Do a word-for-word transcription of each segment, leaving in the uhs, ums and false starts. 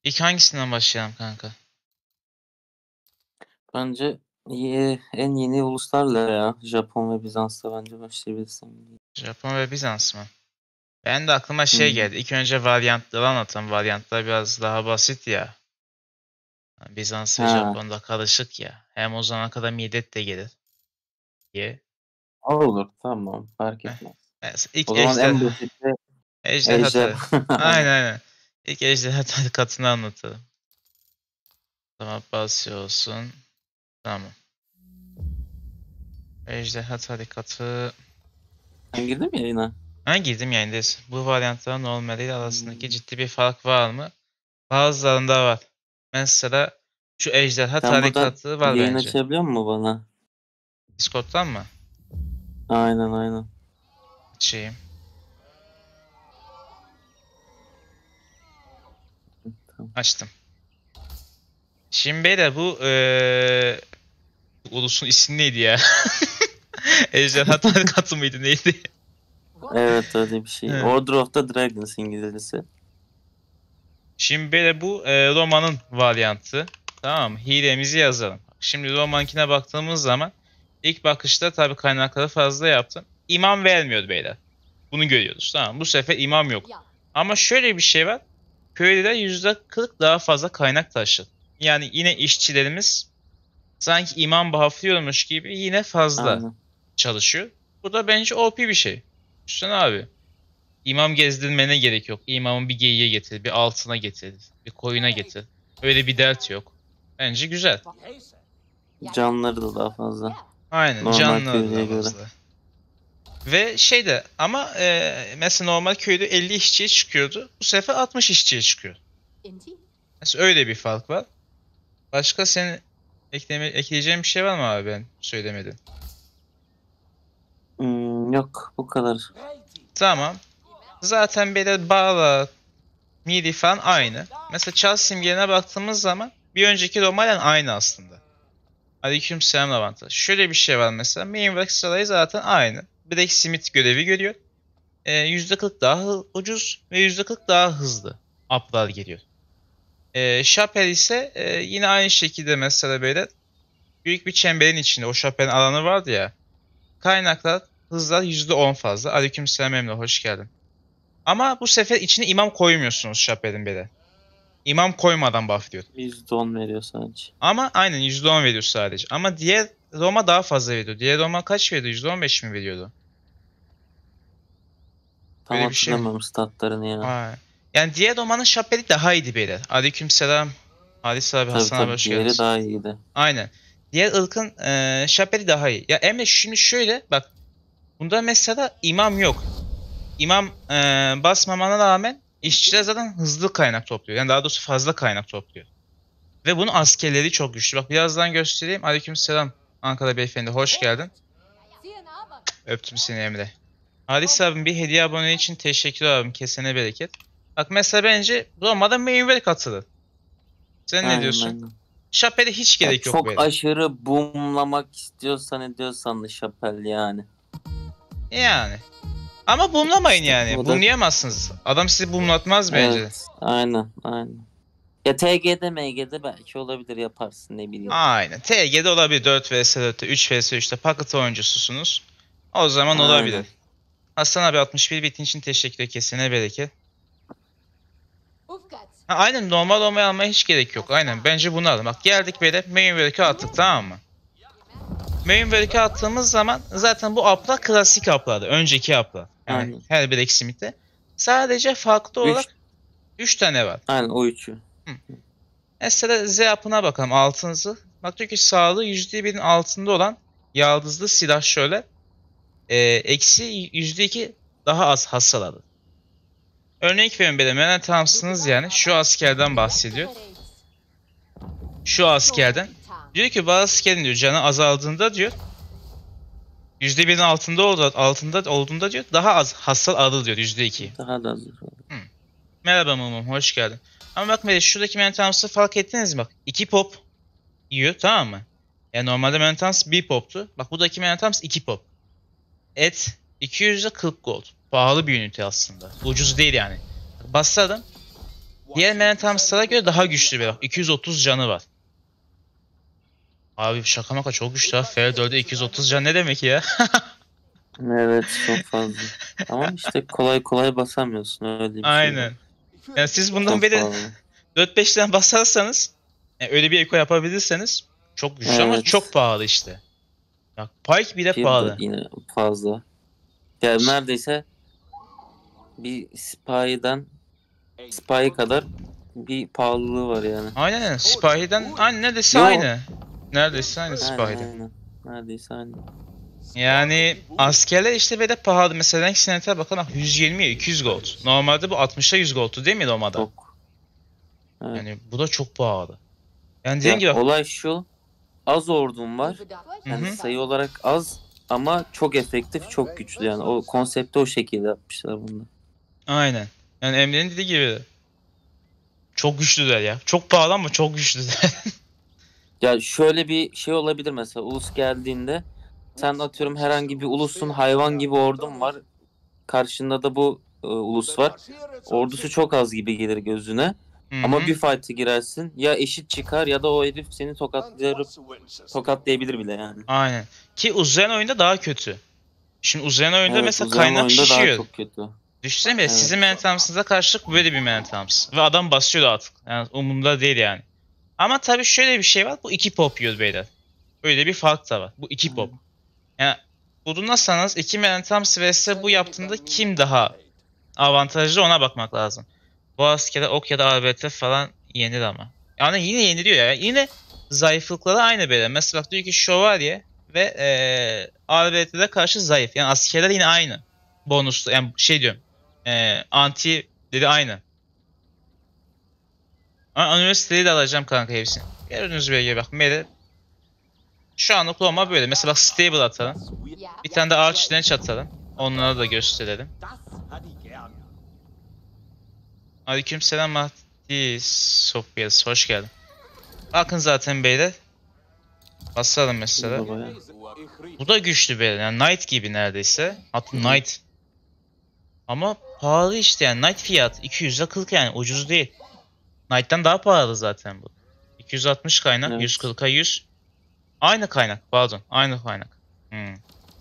İlk hangisinden başlayalım kanka? Bence ye- en yeni uluslarla ya. Japon ve Bizans'la bence başlayabilirsin. Japon ve Bizans mı? Ben de aklıma şey Hmm. geldi. İlk önce varyantları anlatalım. Varyantlar biraz daha basit ya. Bizans ve Ha, Japon'da karışık ya. Hem o zamana kadar Midet de gelir diye. olur tamam fark Eh, etmez. Mesela ilk O zaman en ejderha. basiti Ejderha Ejder. tabii. Aynen aynen. İlk ejderha tarikatını anlatalım. Tamam basıyor olsun. Tamam. Ejderha tarikatı. Sen girdin mi yayına? Ben girdim yayındayız. Bu varyantların normaliyle arasındaki Hmm. ciddi bir fark var mı? Bazılarında var. Mesela şu ejderha Sen buradan tarikatı var yayın bence. açabiliyor musun bana? Discord'dan mı? Aynen aynen. Açayım. Tamam. Açtım. Şimdi beyler bu eee ulusun ismi neydi ya? Ejderha tarikatı mıydı neydi? Evet öyle bir şey. He. Order of the Dragons İngilizcesi. Şimdi beyler bu eee, Roma'nın varyantı. Tamam mı? Hilemizi yazalım. Şimdi Roma'nkine baktığımız zaman ilk bakışta tabii kaynakları fazla yaptım. İmam vermiyor beyler. Bunu görüyoruz. Tamam. Bu sefer imam yok. Ama şöyle bir şey var. Köylüler yüzde kırk daha fazla kaynak taşır. Yani yine işçilerimiz sanki imam bahaflıyormuş gibi yine fazla Aynen. çalışıyor. Bu da bence O P bir şey. Düşünsene abi. İmam gezdirmene gerek yok. İmamı bir geyiğe getir, bir altına getir, bir koyuna getir. Öyle bir dert yok. Bence güzel. Canları da daha fazla. Aynen Normal canlı da köylüye göre. fazla. Ve şeyde ama e, mesela normal köyde elli işçiye çıkıyordu. Bu sefer altmış işçiye çıkıyor. Mesela öyle bir fark var. Başka senin ekleme, ekleyeceğin bir şey var mı abi ben söylemedim. Hmm, yok bu kadar. Tamam. Zaten böyle bağla, midi falan aynı. Mesela Charles simgelerine baktığımız zaman bir önceki Roma'yla aynı aslında. Aleykümselam Lavanta. Şöyle bir şey var mesela. Mainwork sarayı zaten aynı. Blacksmith görevi görüyor. Ee, yüzde kırk daha ucuz ve yüzde kırk daha hızlı uplar geliyor. Ee, Chapel ise e, yine aynı şekilde mesela böyle büyük bir çemberin içinde o Chapel'in alanı vardı ya. Kaynaklar, hızlar yüzde on fazla. Aleykümselam Emre, hoş geldin. Ama bu sefer içine imam koymuyorsunuz Chapel'in böyle. İmam koymadan bufflıyor. yüzde on veriyor sadece. Ama aynen yüzde on veriyor sadece. Ama diğer Roma daha fazla veriyor. Diğer Roma kaç veriyordu? yüzde on beş mi veriyordu? Tam Böyle bir şey mi? hatırlamıyorum statlarını ya. Aa. Yani diğer Roma'nın Chapel'i daha iyiydi beyler. Aleykümselam. Halis abi, Tabii Hasan abi tabii hoş diğeri geldiniz. daha iyiydi. Aynen. Diğer ırkın e, Chapel'i daha iyi. Ya Emre şimdi şöyle bak. Bunda mesela imam yok. İmam e, basmamana rağmen işçiler zaten hızlı kaynak topluyor. Yani daha doğrusu fazla kaynak topluyor. Ve bunun askerleri çok güçlü. Bak birazdan göstereyim. Aleykümselam. Ankara beyefendi hoş geldin. Öptüm seni Emre. Halis abim bir hediye abone için teşekkür abim. Kesene bereket. Bak mesela bence Roma'da Mainwell katılır. Sen ne Aynen diyorsun? aynen. Şapel'e hiç Ya gerek yok çok böyle. aşırı boomlamak istiyorsan ediyorsan da Chappelle yani. Yani. Ama boomlamayın İşte yani. o da Boomlayamazsınız. Adam sizi boomlatmaz bence. evet aynen aynen. Ya T G'de M G'de belki olabilir yaparsın ne bileyim. Aynen. T G'de olabilir. dört vs dörtte, üç vs üçte pocket oyuncususunuz. O zaman olabilir. Aynen. Hasan abi altmış bir bitin için teşekkür, kesene bereket. Ha, aynen normal olmayı almaya hiç gerek yok. Aynen bence bunu alın. Bak geldik böyle main work'e attık, tamam mı? Main work'e attığımız zaman zaten bu up'lar klasik up'lardı. Önceki up'lar. Yani Aynen. her bir Blacksmith'te. Sadece farklı Üç olarak üç tane var. aynen o üçü. Hı. Mesela Z up'ına bakalım, altınızı. Bak diyor ki sağlığı yüzde birin altında olan yaldızlı silah şöyle. E, eksi yüzde iki daha az hasar alır. Örnek veriyorum böyle Menen Thompson'ınız yani şu askerden bahsediyor. Şu askerden. Diyor ki bazı askerin diyor canı azaldığında diyor yüzde birin altında oldu, altında olduğunda diyor daha az hasar alır diyor yüzde iki. Daha da hazır. Hmm. Merhaba Mumum, hoş geldin. Ama bak mesela şuradaki Menen Thompson'ı fark ettiniz mi? Bak iki pop yiyor, tamam mı? Yani normalde Menen Thompson bir poptu. Bak buradaki Menen Thompson iki pop. Et iki yüze kırk gold. Pahalı bir ünite aslında. Ucuz değil yani. Bak, bastı adam. Diğer Mentams'lara göre daha güçlü bir bak. iki yüz otuz canı var. Abi şaka maka çok güçlü ha. F dörtte iki yüz otuz can ne demek ya? Evet, çok fazla. Ama işte kolay kolay basamıyorsun, öyle bir şey var. Aynen. Yani siz bundan Çok beri fazla. dört beş tane basarsanız, yani öyle bir eko yapabilirseniz çok güçlü ama çok Evet. pahalı işte. Bak Pyke bile Bir de pahalı. yine fazla. Yani neredeyse bir Spy'den Spy kadar bir pahalılığı var yani. Aynen Spy'den aynı neredeyse Yo. aynı. Neredeyse aynı Aynen Spy'den. aynen. Neredeyse aynı. Yani askerler işte böyle pahalı. Mesela Rank Senat'a bakalım yüz yirmiye iki yüz gold. Normalde bu altmışa yüz gold'tu değil mi Roma'da? Çok. Evet. Yani bu da çok pahalı. Yani dediğim Ya gibi bak. olay şu. Az ordum var. Hı Yani hı. sayı olarak az ama çok efektif, çok güçlü yani. O konsepti o şekilde yapmışlar bunu. Aynen. Yani Emre'nin dediği gibi. Çok güçlüler ya. Çok pahalı ama çok güçlüler. Ya şöyle bir şey olabilir mesela, ulus geldiğinde sen atıyorum herhangi bir ulusun hayvan gibi ordun var. Karşında da bu e, ulus var. Ordusu çok az gibi gelir gözüne. Hı Ama hı. bir fight'e girersin ya eşit çıkar ya da o herif seni tokatlayıp tokatlayabilir bile yani. Aynen. Ki uzayan oyunda daha kötü. Şimdi uzayan oyunda Evet, mesela uzayan kaynak oyunda daha şişiyor. çok kötü. Düşünsene bile sizin Evet. Mentams'ınıza karşılık böyle bir Mentams. Ve adam basıyor artık. Yani umurunda değil yani. Ama tabii şöyle bir şey var. Bu iki pop yiyor beyler. Öyle bir fark da var. Bu iki pop. Yani bulunursanız iki Mentams vs bu yaptığında kim daha avantajlı ona bakmak lazım. Bu askere ok ya da A B T falan yenir ama. Yani yine yeniliyor ya. Yine zayıflıkları aynı böyle. Mesela bak diyor ki şövalye ve ee, A B T'de karşı zayıf. Yani askerler yine aynı. Bonuslu yani şey diyorum. Ee, antileri aynı. Ama üniversiteyi de alacağım kanka hepsini. Gördüğünüz gibi bak Mele şu anlık Roma böyle. Mesela bak stable atalım. Bir tane de arch direnç atalım. Onları da gösterelim. Aleykümselam Mahdi Sofyas. Hoş geldin. Bakın zaten beyler. Basalım Bu mesela. da bayağı. Bu da güçlü beyler. Yani Knight gibi neredeyse. Hatta Hı. Knight. Ama pahalı işte yani. Knight fiyat. iki yüze kırk yani. Ucuz değil. Knight'tan daha pahalı zaten bu. iki yüz altmış kaynak. Evet. yüz kırka yüz. Aynı kaynak. Pardon. Aynı kaynak. Hmm.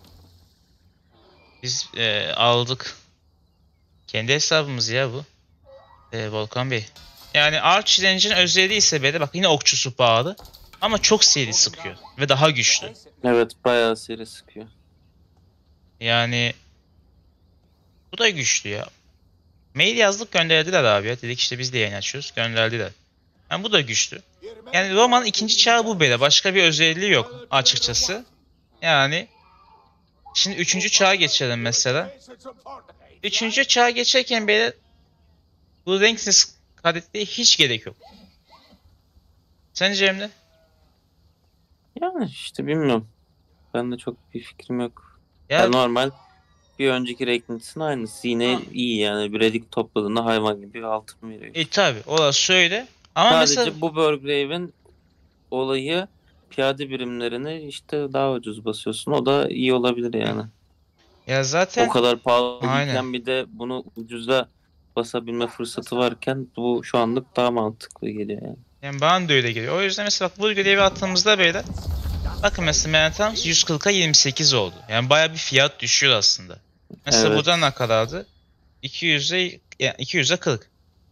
Biz e, aldık. Kendi hesabımız ya bu. E, Volkan Bey. Yani Arch Range'in özelliği ise böyle bak yine okçusu pahalı. Ama çok seri sıkıyor. Ve daha güçlü. Evet, bayağı seri sıkıyor. Yani bu da güçlü ya. Mail yazdık gönderdiler abi ya. Dedik işte biz de yayın açıyoruz. Gönderdiler. Yani bu da güçlü. Yani Roma'nın ikinci çağı bu böyle. Başka bir özelliği yok açıkçası. Yani şimdi üçüncü çağa geçelim mesela. Üçüncü çağa geçerken böyle bu renksiz kadetliğe hiç gerek yok. Sence Emre? Yani işte bilmiyorum. Ben de çok bir fikrim yok. Ya Yani normal bir önceki renklisin aynısı. Yine ha, iyi yani. Bir redik topladığında hayvan gibi bir altın veriyor. e tabi orası öyle. Ama mesela Sadece bu Burgrave'in olayı, piyade birimlerini işte daha ucuz basıyorsun. O da iyi olabilir hı, yani. ya O zaten kadar aynen. pahalıyken bir de bunu ucuza basabilme fırsatı varken bu şu anlık daha mantıklı geliyor yani. Yani bana da öyle geliyor. O yüzden mesela bak bu görevi attığımızda böyle bakın mesela Manhattan yüz kırka yirmi sekiz oldu. Yani baya bir fiyat düşüyor aslında. Mesela burada Evet. ne kadardı? iki yüze yani iki yüze kırk.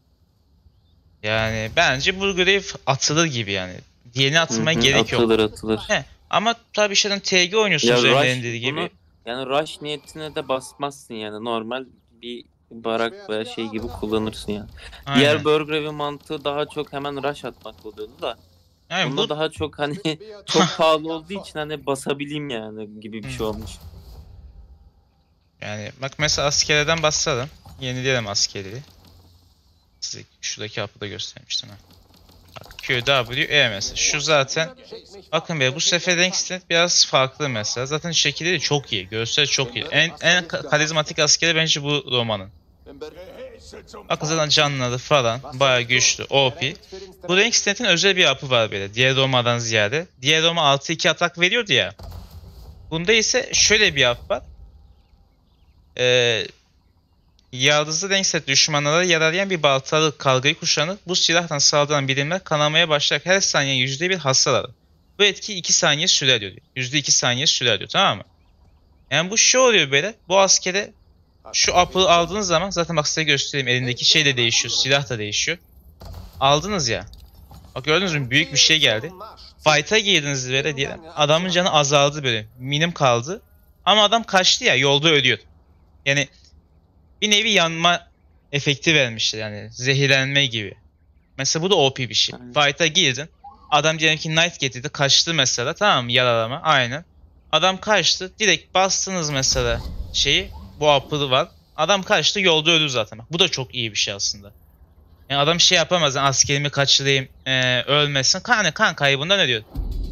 Yani bence bu görev atılır gibi yani. Diğerini Hı atılmaya hı, gerek yok. atılır atılır. He. Ama tabii şeyden T G Ya oynuyorsunuz Emre'nin rush dediği gibi. bunu, yani rush niyetine de basmazsın yani. Normal bir barak veya şey gibi kullanırsın yani. Diğer Aynen. Burgrave'in mantığı daha çok hemen rush atmak oluyordu da. Yani Bunda bu daha çok hani çok pahalı olduğu için hani basabileyim yani gibi bir Hı. şey olmuş. Yani bak mesela askerlerden bahsedelim. Yenileyelim askerleri. Size şuradaki hapı da göstermiştim ha. Bak Q, W, E mesela. Şu zaten bakın be bu sefer renk stat biraz farklı mesela. Zaten şekilleri çok iyi. Görsel çok iyi. En, en ka- karizmatik askeri bence bu romanın. Bakın zaten canlıları falan bayağı güçlü. O P. Bu renk stat'in özel bir yapı var böyle. Diğer Roma'dan ziyade. Diğer Roma altı iki atak veriyordu ya. Bunda ise şöyle bir yapı var. Ee, Yaldızlı renk set düşmanlara yaralayan bir baltalı kalgayı kuşanır. Bu silahtan saldıran birimler kanamaya başlayarak her saniye yüzde bir hasar alır. Bu etki iki saniye sürer diyor. yüzde iki saniye sürer diyor, tamam mı? Yani bu şu oluyor böyle. Bu askere şu up'ı aldığınız zaman zaten bak size göstereyim. Elindeki şey de değişiyor. Silah da değişiyor. Aldınız ya. Bak gördünüz mü? Büyük bir şey geldi. Fight'a girdiniz böyle diyelim. Adamın canı azaldı böyle. Minim kaldı. Ama adam kaçtı ya. Yolda ölüyor. Yani bir nevi yanma efekti vermişler. Yani zehirlenme gibi. Mesela bu da O P bir şey. Aynen. Fight'a girdin. Adam diyelim ki Knight getirdi. Kaçtı mesela. Tamam mı? Yaralama. Aynen. Adam kaçtı. Direkt bastınız mesela şeyi. Bu up'ı var. Adam kaçtı. Yolda öldü zaten. Bak, bu da çok iyi bir şey aslında. Yani adam şey yapamaz. Yani askerimi kaçırayım. E, ölmesin. Kan, kan kaybından ölüyor.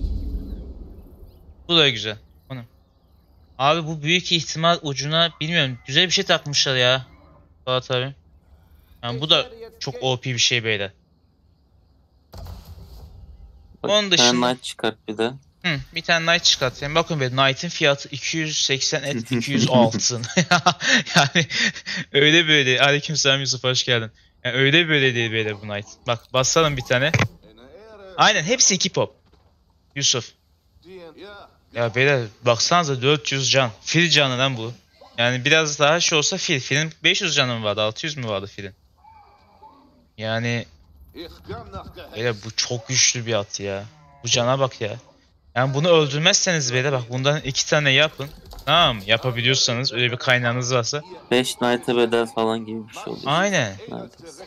Bu da güzel. Bunu. Abi bu büyük ihtimal ucuna bilmiyorum. Güzel bir şey takmışlar ya. Fuat abi. Yani bu da çok O P bir şey beyler. Bak, Onun bir tane dışında Knight çıkart bir de. hı, bir tane Knight çıkartayım. Bakın be, Knight'ın fiyatı iki yüz seksen et, iki yüz altın. Yani öyle böyle. Aleykümselam Yusuf, hoş geldin. Yani öyle böyle değil böyle bu Knight. Bak basalım bir tane. Aynen hepsi iki pop. Yusuf. Ya beyler baksanıza dört yüz can. Fil canı lan bu. Yani biraz daha şey olsa fil. Filin beş yüz canı mı vardı? altı yüz mü vardı filin? Yani beyler bu çok güçlü bir at ya. Bu cana bak ya. Yani bunu öldürmezseniz beyler bak bundan iki tane yapın. Tamam mı? Yapabiliyorsanız öyle bir kaynağınız varsa. beş Knight'a bedel falan gibi bir şey oluyor. Aynen. Neredeyse.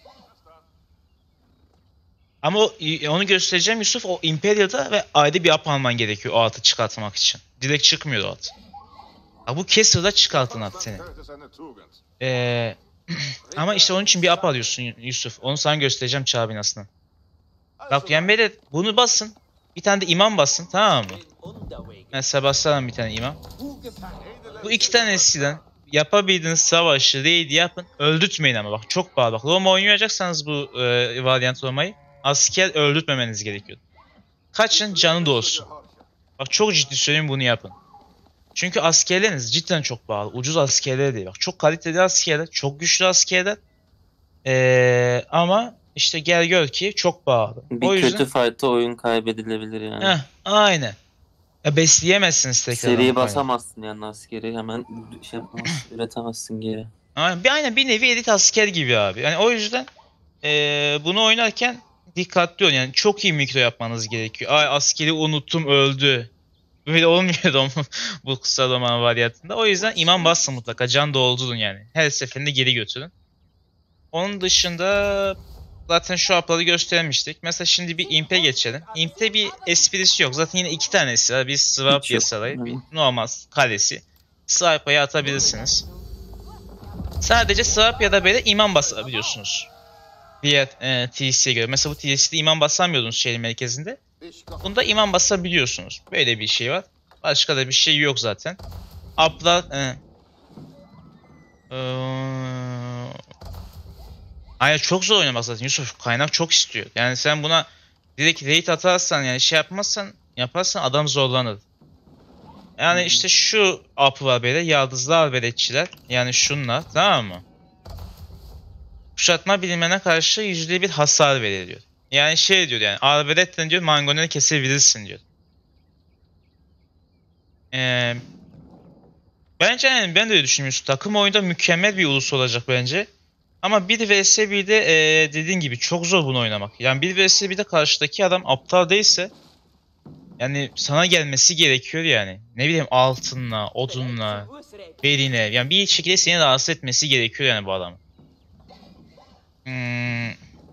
Ama o, onu göstereceğim Yusuf, o Imperial'da ve ayrı bir up alman gerekiyor o atı çıkartmak için. Direkt çıkmıyor o at. Ha, bu Kessel'da çıkartın at senin. Ee, ama işte onun için bir up alıyorsun Yusuf. Onu sana göstereceğim çağ binasından. Bak yani böyle bunu basın. Bir tane de imam basın, tamam mı? Mesela basalım bir tane imam. Bu iki tanesinden yapabildiğiniz savaşı raid yapın. Öldürtmeyin ama bak çok pahalı. Bak Roma oynayacaksanız bu e, Valiant Roma'yı asker öldürtmemeniz gerekiyor. Kaçın canı da olsun. Bak çok ciddi söyleyeyim, bunu yapın. Çünkü askerleriniz cidden çok pahalı. Ucuz askerler değil. Bak çok kaliteli askerler, çok güçlü askerler. Ee, ama işte gel gör ki çok pahalı. Bir O yüzden kötü fight'ta oyun kaybedilebilir yani. heh, aynen. Ya besleyemezsiniz tekrardan Seriyi bu kaynağı. basamazsın yani askeri. Hemen şey yapamazsın, üretemezsin geri. Aynen bir, aynen bir nevi elit asker gibi abi. Yani o yüzden ee, bunu oynarken dikkatli olun. Yani çok iyi mikro yapmanız gerekiyor. Ay askeri unuttum öldü. Böyle olmuyor da bu kısa roman varyantında. O yüzden imam bassın mutlaka. Can doldurun yani. Her seferinde geri götürün. Onun dışında zaten şu up'ları göstermiştik. Mesela şimdi bir imp'e geçelim. Imp'te bir esprisi yok. Zaten yine iki tanesi var. Bir swap Hiç yok. yasaları, bir Hı. normal kalesi. Swipe'a atabilirsiniz. Sadece swap ya da böyle imam basabiliyorsunuz. Diğer e, T C'ye göre. Mesela bu T C'de imam basamıyordunuz şehrin merkezinde. Bunda imam basabiliyorsunuz. Böyle bir şey var. Başka da bir şey yok zaten. Up'lar... E, e, Aynen çok zor oynamak zaten Yusuf. Kaynak çok istiyor. Yani sen buna direkt raid atarsan yani şey yapmazsan yaparsan adam zorlanır. Yani işte şu up var böyle yaldızlar veletçiler. Yani şunlar, tamam mı? Kuşatma bilimlerine karşı yüzde bir hasar veriliyor. Yani şey diyor yani arbeletle diyor mangoneli kesebilirsin diyor. Ee, bence yani ben de öyle düşünüyorum. Takım oyunda mükemmel bir ulus olacak bence. Ama bir vs birde ee, dediğin gibi çok zor bunu oynamak. Yani bir vs birde karşıdaki adam aptal değilse yani sana gelmesi gerekiyor yani. Ne bileyim altınla, odunla, beline. Yani bir şekilde seni rahatsız etmesi gerekiyor yani bu adam. Hmm.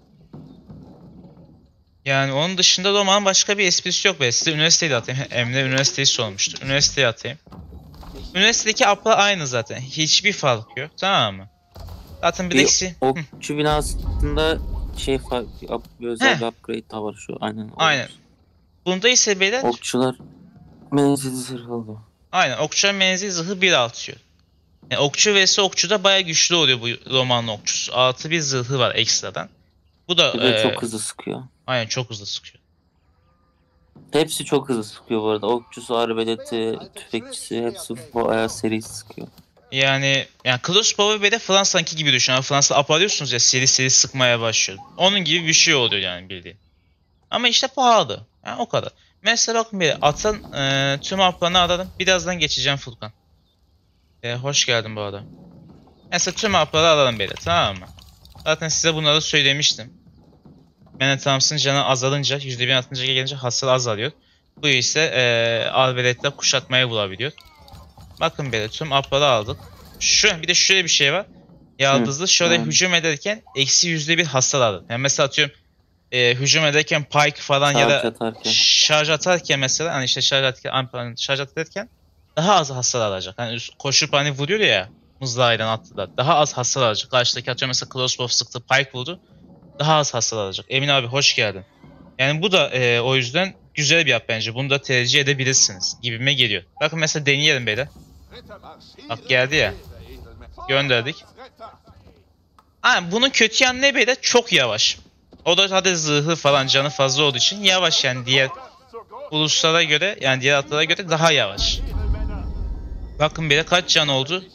Yani onun dışında romanın başka bir esprisi yok be. Size üniversiteyi de atayım. Emre üniversiteyi sormuştu. Üniversiteyi atayım. Üniversitedeki up'la aynı zaten. Hiçbir fark yok. Tamam mı? Zaten bir Bir eksi. okçu binasında şey fark, bir özel Heh. bir upgrade daha var şu. Aynen. o Aynen. var. Bunda ise beyler Okçular menzili zırhlı. aynen okçu menzil zırhı bir artıyor. Yani okçu vs okçuda baya güçlü oluyor bu romanın okçusu. Artı bir zırhı var ekstradan. Bu da Bir de e, çok hızlı sıkıyor. aynen çok hızlı sıkıyor. Hepsi çok hızlı sıkıyor bu arada. Okçusu, arbeleti, tüfekçisi hepsi bayağı seri sıkıyor. Yani yani Klossbauer ve de Fransa'nınki gibi düşün. Yani Fransa aparıyorsunuz ya, seri seri sıkmaya başlıyor. Onun gibi bir şey oluyor yani bildiğin. Ama işte pahalı. Yani o kadar. Mesela bakın bir atın e, tüm haplarını alalım. Birazdan geçeceğim Furkan. E, hoş geldin bu arada. Mesela tüm hapları alalım böyle, tamam mı? Zaten size bunları söylemiştim. Man at Arms'ın canı azalınca, yüzde bir altınca gelince hasar azalıyor. Bu ise e, arbaletle kuşatmaya bulabiliyor. Bakın böyle tüm hapları aldık. Şu bir de şöyle bir şey var. Hı. Yaldızlı şöyle Yani hücum ederken eksi yüzde bir hasar alır. Yani mesela atıyorum e, hücum ederken pike falan ya charge da atarken. şarj atarken mesela hani işte şarj atarken, pardon, şarj atarken daha az hasar alacak. Hani koşup hani vuruyor ya, mızrağıyla attılar. Daha az hasar alacak. Karşıdaki atıyorum mesela crossbow sıktı, pike vurdu. Daha az hasar alacak. Emin abi hoş geldin. Yani bu da e, o yüzden güzel bir yap bence. Bunu da tercih edebilirsiniz gibime geliyor. Bakın mesela deneyelim böyle. Bak geldi ya. Gönderdik. Ha, bunun kötü yanı ne böyle? Çok yavaş. O da hadi zırhı falan canı fazla olduğu için yavaş, yani diğer uluslara göre, yani diğer atlara göre daha yavaş. Bakın böyle kaç can oldu?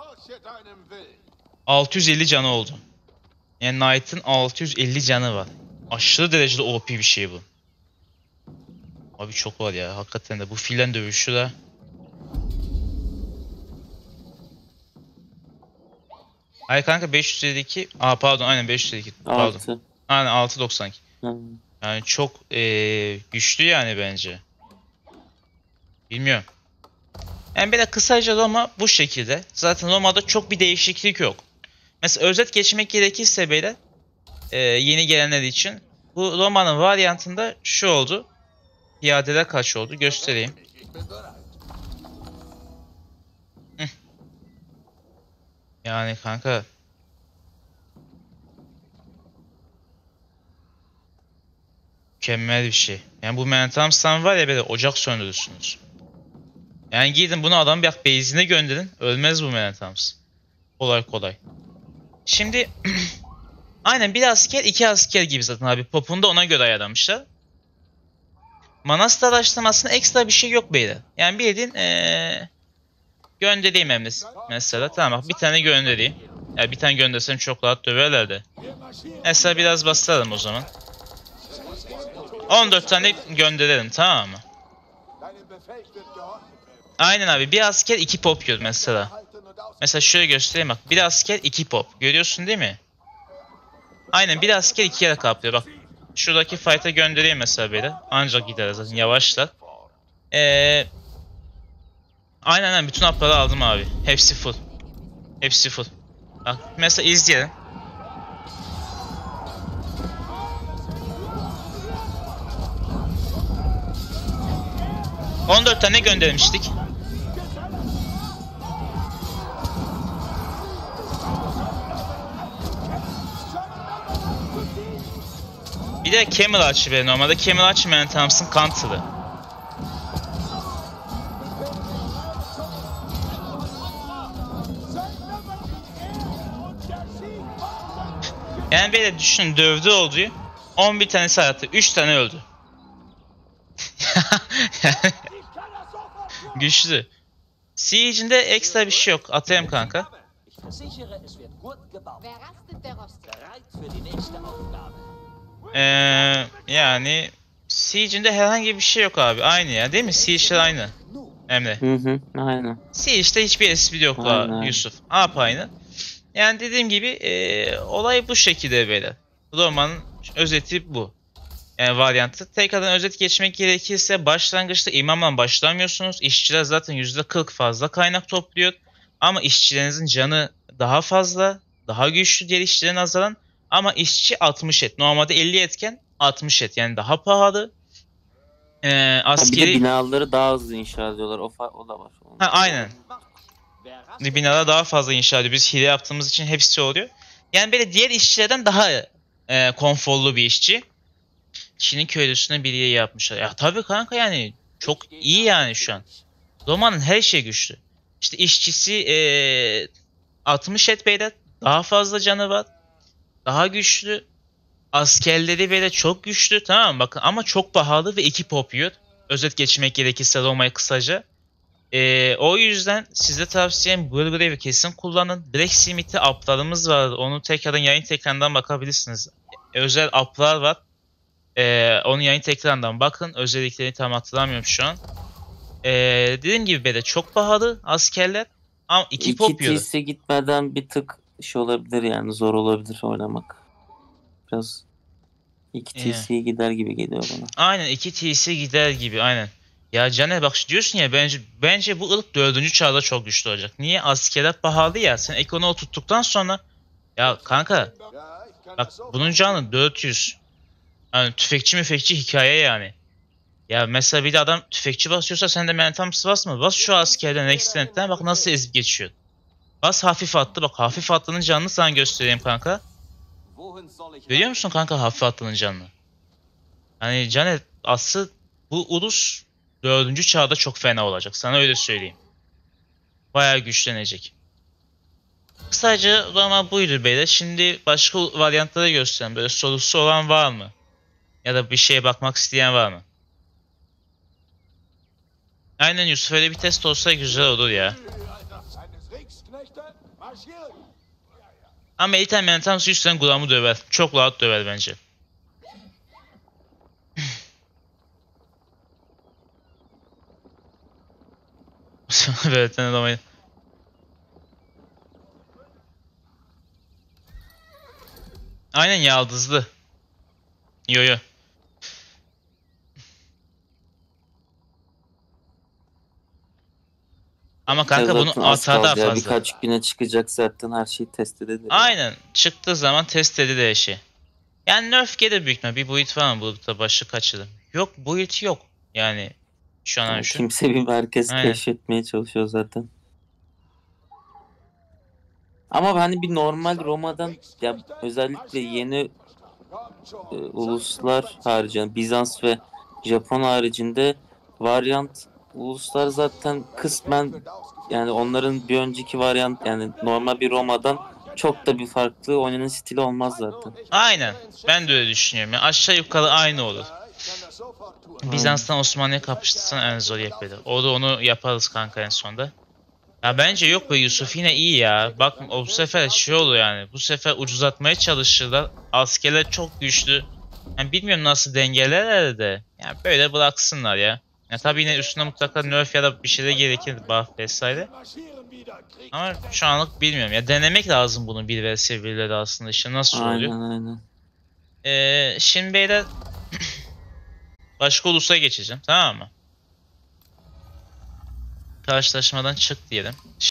altı yüz elli canı oldu. Yani Knight'ın altı yüz elli canı var. Aşırı derecede O P bir şey bu. Abi çok var ya hakikaten de bu filan dövüşü de. Hayır kanka beş yüz elli iki. Aa pardon aynen beş yüz elli iki. Pardon. altı. Aynen altı yüz doksan iki. Hı. Yani çok ee, güçlü yani bence. Bilmiyorum. Yani bir de kısaca Roma bu şekilde. Zaten Roma'da çok bir değişiklik yok. Mesela özet geçmek gerekirse böyle e, yeni gelenler için bu Roma'nın varyantında şu oldu. Piyadeler kaç oldu göstereyim. Hıh. Yani kanka mükemmel bir şey. Yani bu Mentams'tan var ya böyle ocak söndürürsünüz. Yani gidin bunu adam bir base'ine gönderin. Ölmez bu Mentams. Kolay kolay. Şimdi aynen bir asker iki asker gibi zaten abi. Pop'unu da ona göre ayarlamışlar. Manastır araştırmasında ekstra bir şey yok beyler. Yani bildiğin ee, göndereyim hem de mesela. Tamam bak bir tane göndereyim. Ya bir tane göndersem çok rahat döverler de. Mesela biraz bastıralım o zaman. on dört tane gönderelim, tamam mı? Aynen abi bir asker iki pop yiyor mesela. Mesela şöyle göstereyim bak. Bir asker iki pop. Görüyorsun değil mi? Aynen bir asker iki yere kaplıyor. Bak şuradaki fight'a göndereyim mesela böyle. Ancak gider zaten yavaşlar. Eee... Aynen aynen bütün hapları aldım abi. Hepsi full. Hepsi full. Bak mesela izleyelim. on dört tane göndermiştik. Bir de Camel Archer böyle normalde. Camel Archer Man Thompson Counter'ı. Yani böyle düşünün dövdü oldu. on bir tanesi hayatta. üç tane öldü. Güçlü. Siege'inde ekstra bir şey yok. Atayım kanka. Ee, yani Siege'inde herhangi bir şey yok abi. Aynı ya değil mi? Siege'ler aynı. Emre. Hı hı. Aynen. Siege'de hiçbir espri yok la Aynen. Yusuf. Ap aynı. Yani dediğim gibi e, olay bu şekilde böyle. Romanın özeti bu. Yani varyantı. Tekrardan özet geçmek gerekirse başlangıçta imamla başlamıyorsunuz. İşçiler zaten yüzde kırk fazla kaynak topluyor. Ama işçilerinizin canı daha fazla, daha güçlü diğer işçilerin nazaran. Ama işçi altmış et. Normalde elli etken altmış et. Yani daha pahalı. Ee, Ha, bir de askeri... binaları daha hızlı inşa ediyorlar. O, fa- o da var. Ha aynen. Binalar daha fazla inşa ediyor. Biz hile yaptığımız için hepsi oluyor. Yani böyle diğer işçilerden daha e, konforlu bir işçi. Çin'in köylüsüne bir yer yapmışlar. Ya tabii kanka yani çok iyi yani şu an. Roma'nın her şey güçlü. İşte işçisi ee, altmış et beyler. Daha fazla canı var. Daha güçlü. Askerleri böyle çok güçlü. Tamam mı? Bakın ama çok pahalı ve iki pop yiyor. Özet geçmek gerekirse Roma'yı kısaca. Ee, o yüzden size tavsiyem Burgrave'i kesin kullanın. Blacksmith'i up'larımız var. Onu tekrardan yayın tekrarından bakabilirsiniz. Özel up'lar var. Ee, onu yayın tekrarından bakın. Özelliklerini tam hatırlamıyorum şu an. Ee, dediğim gibi böyle çok pahalı askerler. Ama iki İki pop yiyor. T C gitmeden bir tık şey olabilir yani zor olabilir oynamak. Biraz iki Ee, T C gider gibi geliyor bana. aynen iki T C gider gibi aynen. Ya Caner bak diyorsun ya bence bence bu ırk dördüncü çağda çok güçlü olacak. Niye? Askerler pahalı ya. Sen ekonomi tuttuktan sonra ya kanka bak bunun canı dört yüz. Yani tüfekçi müfekçi hikaye yani. Ya mesela bir de adam tüfekçi basıyorsa sen de mentamsı basma. Bas şu askerden extend'den bak nasıl ezip geçiyor. Bas hafif attı bak hafif attığının canını sana göstereyim kanka. Görüyor musun kanka hafif attığının canını? Hani Canet aslı bu ulus dördüncü çağda çok fena olacak. Sana öyle söyleyeyim. Bayağı güçlenecek. Kısaca ama buydu beyler. Şimdi başka varyantları göstereyim. Böyle sorusu olan var mı? Ya da bir şeye bakmak isteyen var mı? Aynen Yusuf öyle bir test olsa güzel olur ya. Ama Eliten Mentamsı üstten Gulam'ı döver. Çok rahat döver bence. Evet, adamı. Aynen yaldızlı. Yo yo. Ama kanka Ya bunun zaten az atağı daha kaldı ya fazla. birkaç güne çıkacak zaten her şey test edilir. Aynen. Çıktığı zaman test edilir her şey. Yani nerf gelir büyük ihtimalle. Bir build var mı burada başı kaçırdım. Yok build yok. Yani şu an Yani şu. kimse bir herkes Aynen. keşfetmeye çalışıyor zaten. Ama hani bir normal Roma'dan ya özellikle yeni e, uluslar harici yani Bizans ve Japon haricinde varyant uluslar zaten kısmen yani onların bir önceki varyant yani normal bir Roma'dan çok da bir farklı oynanış stili olmaz zaten. Aynen. Ben de öyle düşünüyorum. Yani aşağı yukarı aynı olur. Aynen. Bizans'tan Osmanlı'ya kapıştırsan en zor yapıyordu. O da onu yaparız kanka en sonda. Ya bence yok be Yusuf yine iyi ya. Bak o bu sefer şey oluyor yani. Bu sefer ucuzlatmaya çalışırlar. Askerler çok güçlü. Yani bilmiyorum nasıl dengelerler de. Yani böyle bıraksınlar ya. Ya tabii yine üstüne mutlaka nerf ya da bir şeyler gerekir buff vesaire. Ama şu anlık bilmiyorum. Ya denemek lazım bunu bir vs birleri aslında işte nasıl oluyor. Aynen aynen. Ee, şimdi beyler başka ulusa geçeceğim tamam mı? Karşılaşmadan çık diyelim.